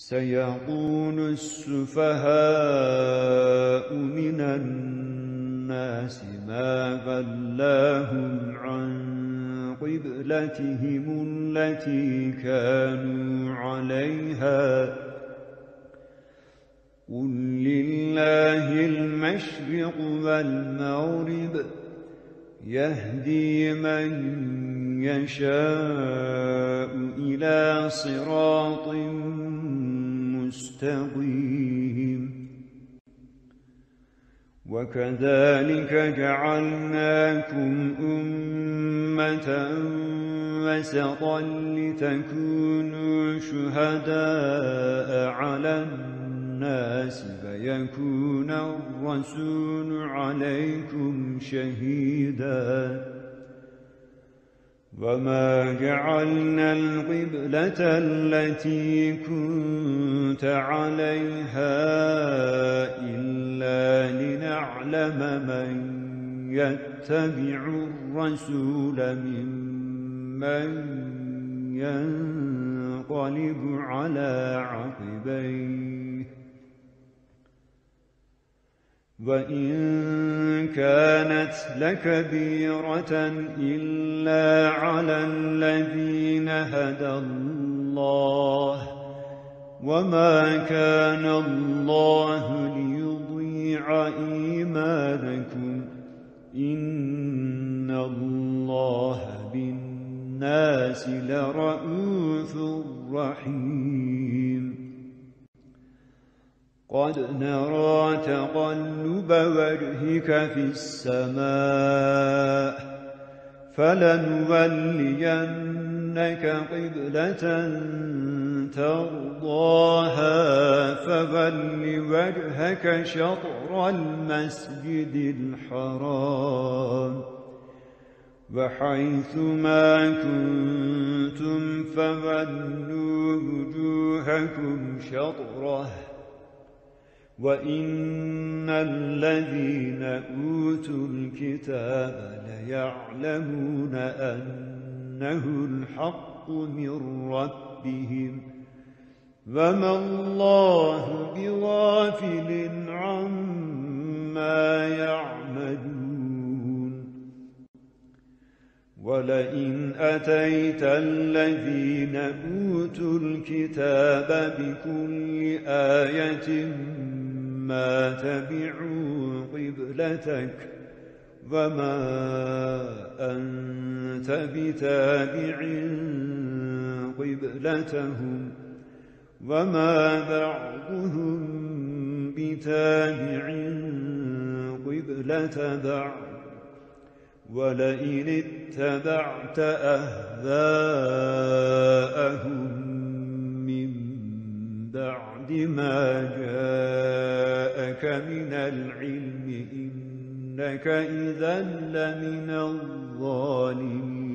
سيقول السفهاء من الناس ما ولاهم عن قبلتهم التي كانوا عليها قل لله المشرق والمغرب يهدي من يشاء إلى صراط مستقيم وكذلك جعلناكم أمة وسطا لتكونوا شهداء على الناس فيكون الرسول عليكم شهيدا وما جعلنا القبلة التي كنت عليها إلا لنعلم من يتبع الرسول ممن ينقلب على عقبيه وإن كانت لكبيرة إلا على الذين هدى الله وما كان الله ليضيع إيمانكم إن الله بالناس لرءوف رحيم قد نرى تقلب وجهك في السماء فلنولينك قبلة ترضاها فول وجهك شطر المسجد الحرام وحيث ما كنتم فولوا وجوهكم شطره وإن الذين أوتوا الكتاب ليعلمون أنه الحق من ربهم وما الله بغافل عما يعملون ولئن أتيت الذين أوتوا الكتاب بكل آية ما تبعوا قبلتك وما أنت بتابع قبلتهم وما بعضهم بتابع قبلة بعض ولئن اتبعت أهواءهم من بعد ما جاءك من العلم إنك إذا لمن الظالمين